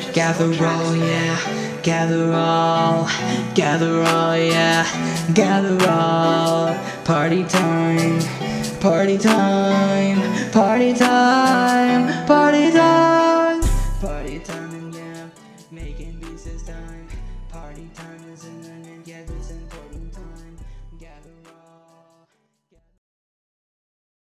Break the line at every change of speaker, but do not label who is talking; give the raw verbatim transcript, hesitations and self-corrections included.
gather all, yeah, gather all, gather all, yeah, gather all. Party time, party time, party time, party time, party time, and yeah, making beats this time. Party time is in the